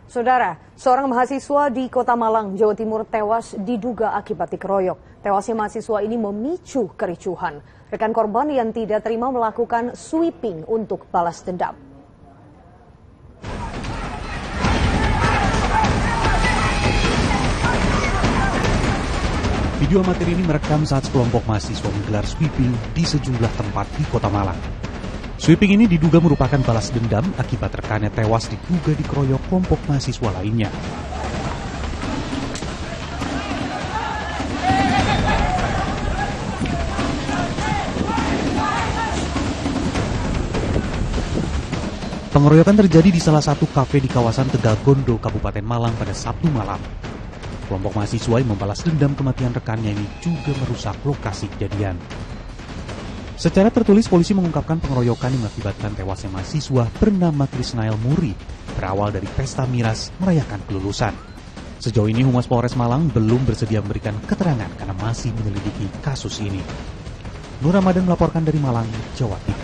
Saudara, seorang mahasiswa di Kota Malang, Jawa Timur tewas diduga akibat dikeroyok. Tewasnya mahasiswa ini memicu kericuhan. Rekan korban yang tidak terima melakukan sweeping untuk balas dendam. Video amatir ini merekam saat sekelompok mahasiswa menggelar sweeping di sejumlah tempat di Kota Malang. Sweeping ini diduga merupakan balas dendam akibat rekannya tewas diduga dikeroyok kelompok mahasiswa lainnya. Pengeroyokan terjadi di salah satu kafe di kawasan Tegal Gondo, Kabupaten Malang pada Sabtu malam. Kelompok mahasiswa yang membalas dendam kematian rekannya ini juga merusak lokasi kejadian. Secara tertulis, polisi mengungkapkan pengeroyokan yang mengakibatkan tewasnya mahasiswa bernama Krisnael Muri berawal dari pesta miras merayakan kelulusan. Sejauh ini Humas Polres Malang belum bersedia memberikan keterangan karena masih menyelidiki kasus ini. Nur Ramadan melaporkan dari Malang, Jawa Timur.